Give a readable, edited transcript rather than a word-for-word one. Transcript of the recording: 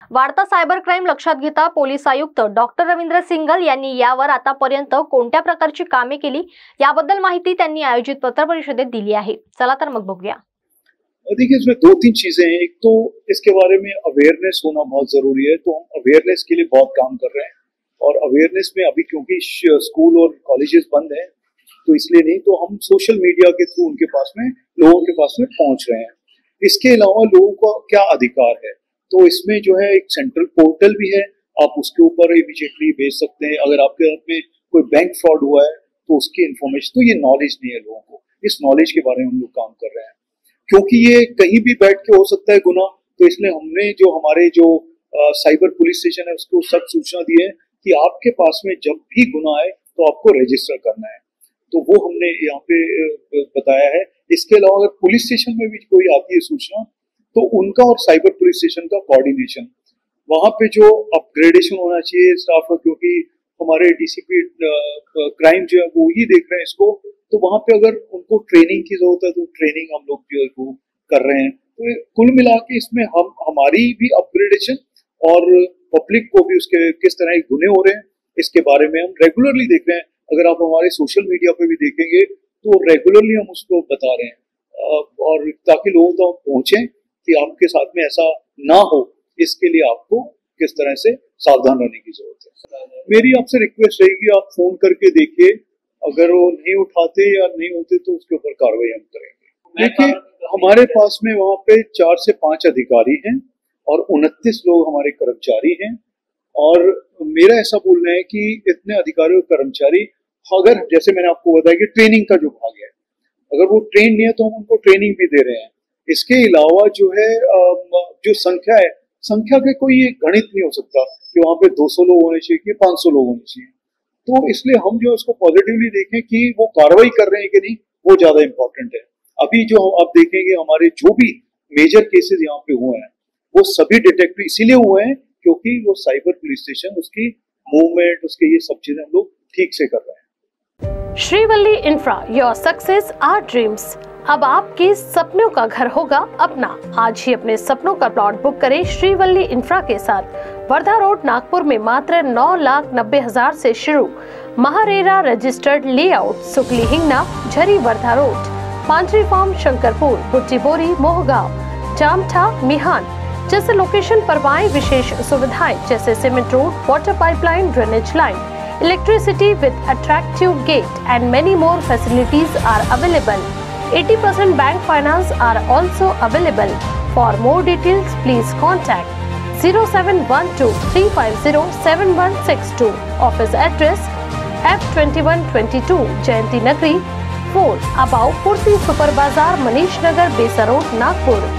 वाढता cyber crime लक्षात घेता पोलीस आयुक्त डॉक्टर रवींद्र सिंघल यांनी यावर आतापर्यंत कोणत्या प्रकारची कामे केली याबद्दल माहिती त्यांनी आयोजित पत्रपरिषदेत दिली आहे। चला तर मग बघूया। देखिए, इसमें दो तीन चीजें हैं। एक तो इसके बारे में अवेयरनेस होना बहुत जरूरी है, तो हम अवेयरनेस के लिए बहुत काम कर रहे हैं। और अवेयरनेस में अभी क्योंकि स्कूल और कॉलेजेस बंद हैं, तो इसलिए नहीं, तो हम सोशल मीडिया के थ्रू उनके पास में लोगों के पास में पहुंच रहे हैं। इसके अलावा लोगों का क्या अधिकार है, तो इसमें जो है एक सेंट्रल पोर्टल भी है, आप उसके ऊपर इमीडिएटली भेज सकते हैं। अगर आपके घर में कोई बैंक फ्रॉड हुआ है तो उसकी इंफॉर्मेशन, तो ये नॉलेज नहीं है लोगों को, इस नॉलेज के बारे में हम लोग काम कर रहे हैं, क्योंकि ये कहीं भी बैठ के हो सकता है गुनाह। तो इसलिए हमने जो हमारे जो साइबर पुलिस स्टेशन है उसको सख्त सूचना दी है कि आपके पास में जब भी गुनाह है तो आपको रजिस्टर करना है, तो वो हमने यहाँ पे बताया है। इसके अलावा अगर पुलिस स्टेशन में भी कोई आती है सूचना, तो उनका और साइबर पुलिस स्टेशन का कोऑर्डिनेशन, वहां पे जो अपग्रेडेशन होना चाहिए स्टाफ का, क्योंकि हमारे डीसीपी क्राइम जो है वो ही देख रहे हैं इसको, तो वहां पे अगर उनको ट्रेनिंग की जरूरत है तो ट्रेनिंग हम लोग जो है वो कर रहे हैं। तो कुल मिला के इसमें हम हमारी भी अपग्रेडेशन और पब्लिक को भी उसके किस तरह के गुने हो रहे हैं इसके बारे में हम रेगुलरली देख रहे हैं। अगर आप हमारे सोशल मीडिया पे भी देखेंगे तो रेगुलरली हम उसको बता रहे हैं, और ताकि लोगों तक पहुंचे कि आपके साथ में ऐसा ना हो, इसके लिए आपको किस तरह से सावधान रहने की जरूरत है। मेरी आपसे रिक्वेस्ट रहेगी, आप फोन करके देखिए, अगर वो नहीं उठाते या नहीं होते तो उसके ऊपर कार्रवाई हम करेंगे। देखिए, हमारे पास में वहाँ पे 4 से 5 अधिकारी हैं और 29 लोग हमारे कर्मचारी हैं, और मेरा ऐसा बोलना है कि इतने अधिकारी और कर्मचारी, अगर जैसे मैंने आपको बताया कि ट्रेनिंग का जो भाग है, अगर वो ट्रेन नहीं है तो हम उनको ट्रेनिंग भी दे रहे हैं। इसके अलावा जो है जो संख्या है, संख्या के कोई गणित नहीं हो सकता कि वहां पे 200 लोग होने चाहिए कि 500 लोग होने चाहिए। तो इसलिए हम जो इसको पॉजिटिवली देखें कि वो कार्रवाई कर रहे हैं कि नहीं, वो ज्यादा इंपॉर्टेंट है। अभी जो आप देखेंगे हमारे जो भी मेजर केसेस यहाँ पे हुए हैं वो सभी डिटेक्ट इसीलिए हुए हैं क्योंकि वो साइबर पुलिस स्टेशन, उसकी मूवमेंट, उसके ये सब चीजें हम लोग ठीक से कर रहे हैं। Shrivalli infra, your success our dreams. अब आपके सपनों का घर होगा अपना। आज ही अपने सपनों का प्लॉट बुक करें श्रीवल्ली इंफ्रा के साथ। वर्धा रोड, नागपुर में मात्र 9,90,000 से शुरू। MahaRERA registered layout, Sukli Hingna, Jhari Wardha road, Panchari farm, Shankarpur, Butibori, Mohgaon, Jamtha, Mihan जैसे लोकेशन पर पाएं विशेष सुविधाएं जैसे cement road, water pipeline, drainage line, electricity with attractive gate and many more facilities are available. 80% bank finance are also available. For more details, please contact 0712 350 7162. Office address F2122 Jayanti Nagari 4 above Purti Super Bazaar, Manish Nagar, Besa Road, Nagpur.